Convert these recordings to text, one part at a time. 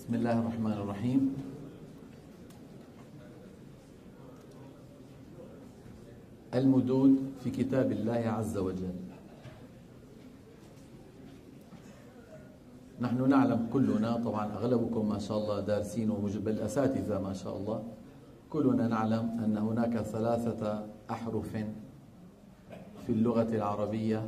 بسم الله الرحمن الرحيم. المدود في كتاب الله عز وجل. نحن نعلم كلنا، طبعا أغلبكم ما شاء الله دارسين بالأساتذة ما شاء الله، كلنا نعلم أن هناك 3 أحرف في اللغة العربية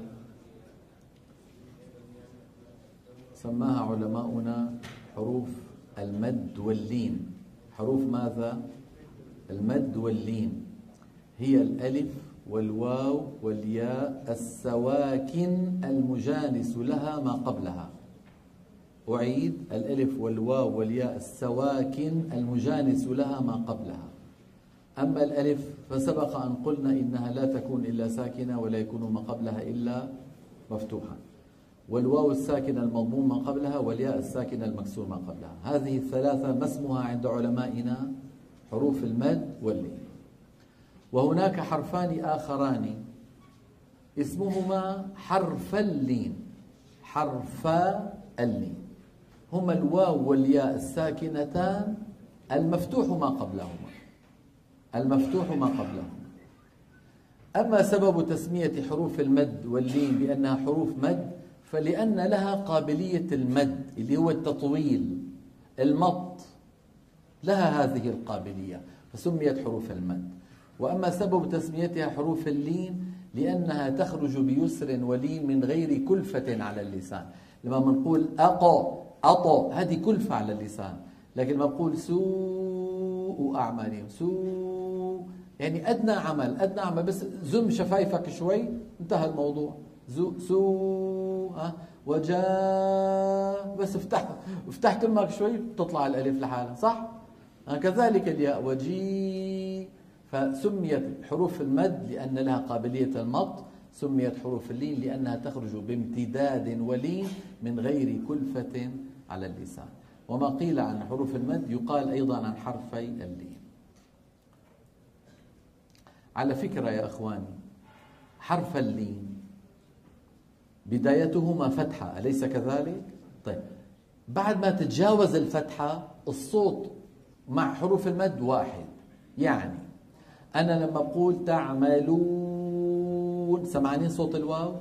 سماها علماؤنا حروف المد واللين. حروف ماذا؟ المد واللين. هي الألف والواو والياء السواكن المجانس لها ما قبلها. أعيد: الألف والواو والياء السواكن المجانس لها ما قبلها. أما الألف فسبق أن قلنا إنها لا تكون إلا ساكنة ولا يكون ما قبلها إلا مفتوحا، والواو الساكنة المضموم ما قبلها، والياء الساكنة المكسور ما قبلها. هذه الثلاثة ما اسمها عند علمائنا؟ حروف المد واللين. وهناك حرفان آخران اسمهما حرف اللين. حرفا اللين هما الواو والياء الساكنتان المفتوح ما قبلهما. المفتوح ما قبلهما. أما سبب تسمية حروف المد واللين بأنها حروف مد فلأن لها قابلية المد اللي هو التطويل، المط، لها هذه القابلية فسميت حروف المد. وأما سبب تسميتها حروف اللين لأنها تخرج بيسر ولين من غير كلفة على اللسان. لما بنقول أطو هذه كلفة على اللسان، لكن لما بقول سوء أعمالهم، سوء يعني أدنى عمل بس زم شفايفك شوي انتهى الموضوع. سوء وجاء بس افتح كلمك شوي تطلع الألف لحالها، صح؟ كذلك الياء وجي. فسميت حروف المد لأن لها قابلية المط، سميت حروف اللين لأنها تخرج بامتداد ولين من غير كلفة على اللسان. وما قيل عن حروف المد يقال أيضا عن حرفي اللين. على فكرة يا أخواني، حرف اللين بدايتهما فتحة، أليس كذلك؟ طيب، بعد ما تتجاوز الفتحة الصوت مع حروف المد واحد. يعني أنا لما أقول تعملون، سمعانين صوت الواو؟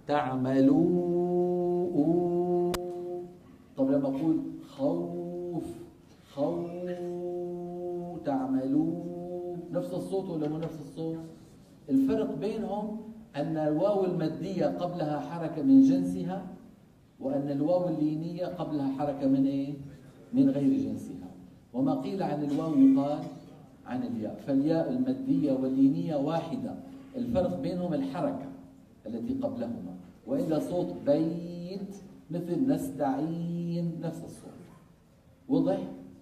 تعملون. طب لما أقول خوف، تعملون، نفس الصوت ولا مو نفس الصوت؟ الفرق بينهم أن الواو المادية قبلها حركة من جنسها، وأن الواو اللينية قبلها حركة من إيه؟ من غير جنسها. وما قيل عن الواو يقال عن الياء. فالياء المادية واللينية واحدة، الفرق بينهم الحركة التي قبلهما. وإذا صوت بيت مثل نستعين نفس الصوت. وضح؟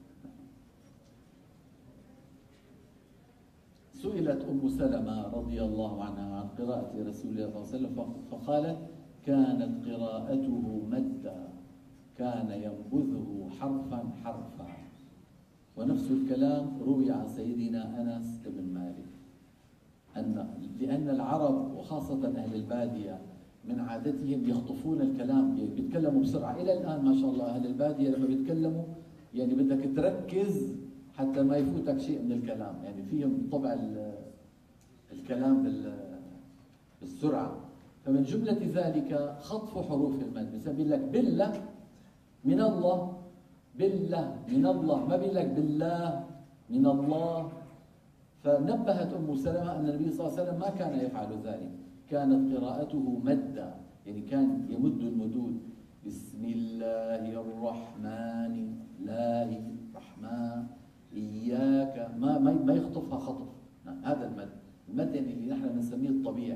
سئلت أم سلمة رضي الله عنها عن قراءة رسول الله صلى الله عليه وسلم فقالت: كانت قراءته مدا، كان ينبذه حرفا حرفا. ونفس الكلام روي عن سيدنا أنس بن مالك لأن العرب وخاصة أهل البادية من عادتهم يخطفون الكلام، يعني بيتكلموا بسرعة. إلى الآن ما شاء الله أهل البادية لما بيتكلموا يعني بدك تركز حتى ما يفوتك شيء من الكلام، يعني فيهم طبع الكلام بالسرعة. فمن جملة ذلك خطف حروف المد. مثلا بيقول لك بالله من الله، بالله من الله، ما بيقول لك بالله من الله. فنبهت أم سلمة أن النبي صلى الله عليه وسلم ما كان يفعل ذلك، كانت قراءته مدا، يعني كان يمد المدود. بسم الله الرحمن، الله الرحمن، إياك، ما يخطفها خطف. هذا المد. المد يعني اللي نحن بنسميه الطبيعي.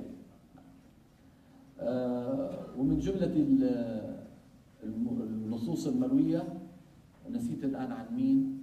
ومن جملة النصوص المروية، نسيت الآن عن مين،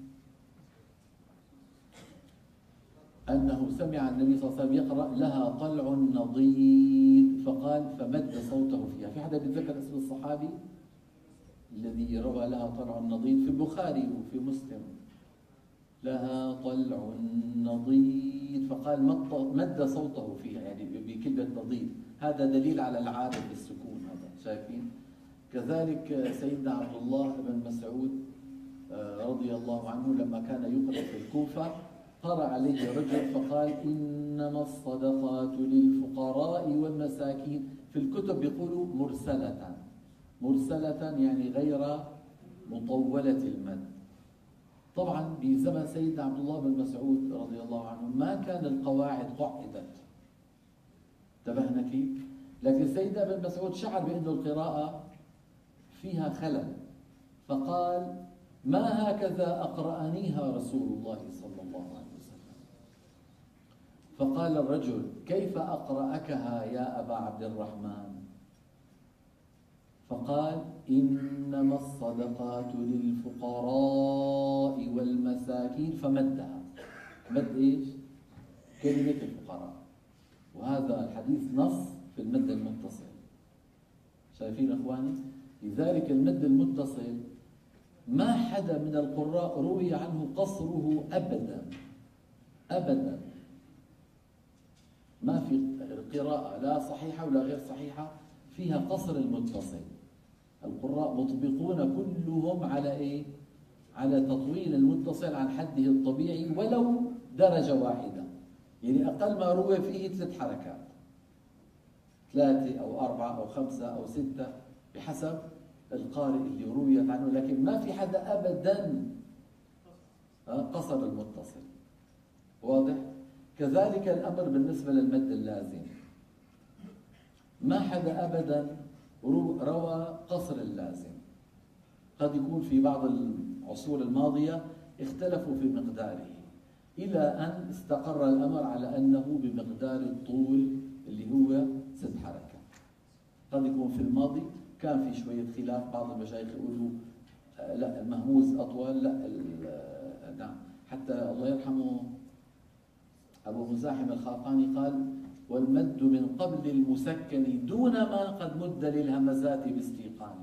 أنه سمع النبي صلى الله عليه وسلم يقرأ: لها طلع نضيد، فقال فمد صوته فيها. في حدا بيتذكر اسم الصحابي الذي روى لها طلع نضيد؟ في البخاري وفي مسلم. لها طلع نضيد، فقال مد صوته فيها، يعني بكلمة نضيد. هذا دليل على العادة بالسكون. هذا شايفين؟ كذلك سيدنا عبد الله بن مسعود رضي الله عنه لما كان يقرأ في الكوفة قرأ عليه رجل فقال إنما الصدقات للفقراء والمساكين. في الكتب يقولوا مرسلة، مرسلة يعني غير مطولة المد. طبعا بزمن سيدنا عبد الله بن مسعود رضي الله عنه ما كان القواعد قعدت، انتبهنا كيف؟ لكن سيدنا بن مسعود شعر بأن القراءة فيها خلل، فقال ما هكذا أقرأنيها رسول الله صلى الله عليه وسلم. فقال الرجل كيف أقرأكها يا أبا عبد الرحمن؟ فقال إنما الصدقات للفقراء والمساكين، فمدها. مد إيش؟ كلمة الفقراء. وهذا الحديث نص في المد المتصل. شايفين أخواني؟ لذلك المد المتصل ما حدا من القراء روي عنه قصره أبدا أبدا. ما في قراءة لا صحيحة ولا غير صحيحة فيها قصر المتصل. القراء مطبقون كلهم على إيه؟ على تطويل المتصل عن حده الطبيعي ولو درجة واحدة. يعني أقل ما روي فيه 3 حركات، 3 أو 4 أو 5 أو 6 بحسب القارئ اللي رويت عنه، لكن ما في حدا أبدا قصر المتصل. واضح؟ كذلك الأمر بالنسبة للمد اللازم، ما حدا أبدا روى قصر اللازم. قد يكون في بعض العصور الماضية اختلفوا في مقداره إلى أن استقر الأمر على أنه بمقدار الطول اللي هو 6 حركات. قد يكون في الماضي كان في شوية خلاف، بعض المشايخ يقولوا لا المهموز أطول، لا نعم. حتى الله يرحمه أبو مزاحم الخاقاني قال والمد من قبل المسكن دون ما قد مد للهمزات باستيقان.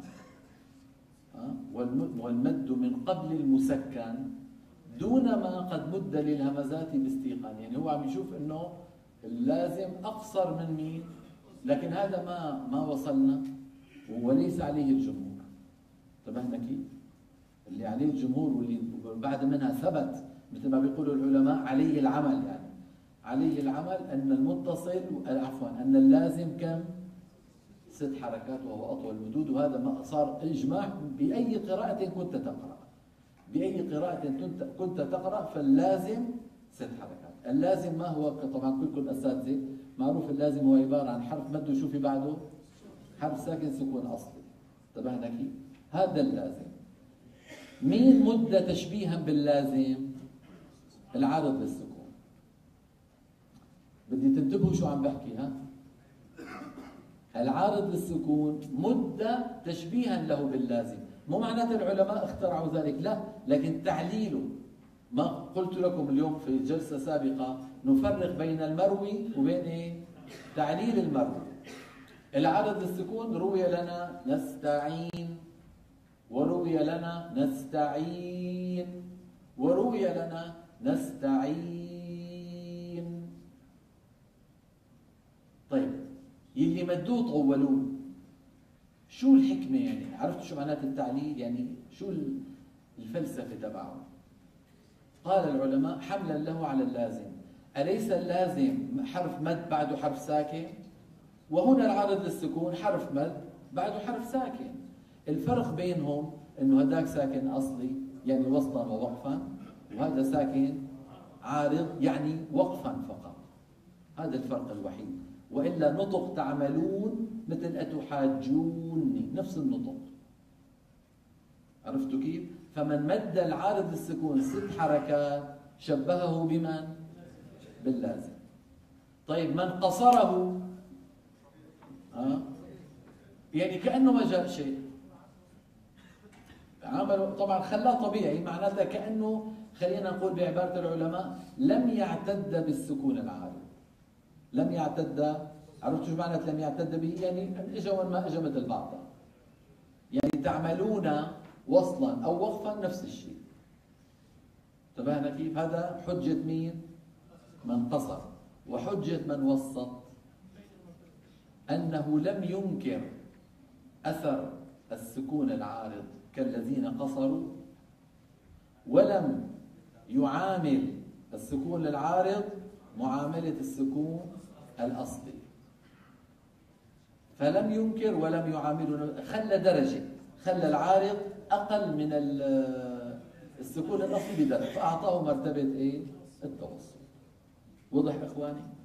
والمد من قبل المسكن دون ما قد مد للهمزات باستيقان. يعني هو عم يشوف انه اللازم اقصر من مين، لكن هذا ما وصلنا وليس عليه الجمهور. انتبهنا كيف؟ اللي عليه الجمهور واللي بعد منها ثبت مثل ما بيقولوا العلماء عليه العمل، يعني عليه العمل أن المتصل عفوا أن اللازم كم؟ 6 حركات وهو أطول المدود. وهذا ما صار إجماع بأي قراءة كنت تقرأ، بأي قراءة كنت تقرأ فاللازم 6 حركات. اللازم ما هو؟ طبعا كلكم أساتذة معروف اللازم هو عبارة عن حرف مد وشو في بعده؟ حرف ساكن سكون أصلي. انتبهنا كيف؟ هذا اللازم. مين مد تشبيها باللازم؟ العارض للسكون. بدي تنتبهوا شو عم بحكي. العارض للسكون مد تشبيها له باللازم. مو معناته العلماء اخترعوا ذلك، لا، لكن تعليله. ما قلت لكم اليوم في جلسة سابقة نفرق بين المروي وبين إيه؟ تعليل المروي. العارض للسكون روي لنا نستعين، وروي لنا نستعين، وروي لنا نستعين. طيب يلي مدوه طولوه، شو الحكمة يعني؟ عرفتوا شو معنات التعليل؟ يعني شو الفلسفة تبعه؟ قال العلماء حملا له على اللازم. أليس اللازم حرف مد بعده حرف ساكن؟ وهنا العارض للسكون حرف مد بعده حرف ساكن. الفرق بينهم انه هداك ساكن اصلي يعني وصلا ووقفا، وهذا ساكن عارض يعني وقفا فقط. هذا الفرق الوحيد. والا نطق تعملون مثل اتحاجوني، نفس النطق. عرفتوا كيف؟ فمن مد العارض للسكون 6 حركات شبهه بمن؟ باللازم. طيب من قصره يعني كأنه ما جاء شيء، عمله طبعا خلاه طبيعي، معناتها كأنه خلينا نقول بعبارة العلماء لم يعتد بالسكون العارض. لم يعتد. عرفتوا شو معنى لم يعتد به؟ يعني اجى وما اجى مثل بعضها. يعني تعملون وصلا او وقفا نفس الشيء. انتبهنا كيف؟ هذا حجة مين؟ من قصر. وحجة من وسط أنه لم ينكر أثر السكون العارض كالذين قصروا، ولم يعامل السكون العارض معاملة السكون الأصلي، فلم ينكر ولم يعامله، خلى درجة، خلى العارض أقل من السكون الأصلي بدرجة، فأعطاه مرتبة إيه؟ التوسط. وضح إخواني؟